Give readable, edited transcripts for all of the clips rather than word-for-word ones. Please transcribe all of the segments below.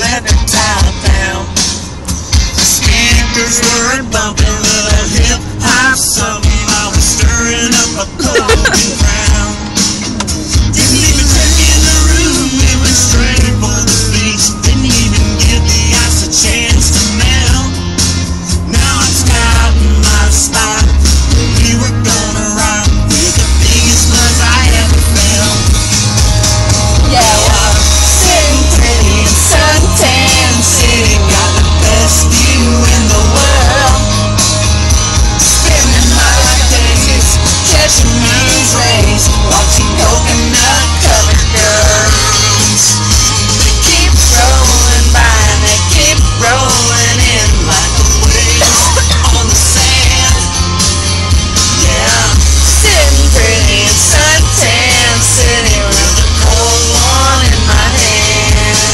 leather tie down. The speakers were bumping with a hip-hop something. I was stirring up a cold ground. Didn't even check in the room, we went straight for the beach. Didn't even give the ice a chance to melt. Now I got my spot. We were gonna rock with the biggest buzz I ever felt. Yeah, well, Sitting pretty in Suntan City, got the best view in the world. Spending my days catching moon's rays, watching coconut covered girls. They keep rolling by and they keep rolling in like the waves on the sand. Yeah, sitting pretty in Suntan City with a cold one in my hand.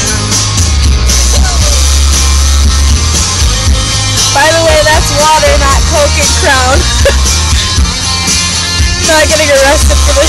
by the way, that's water, not Coke and Crown. Not getting arrested for this.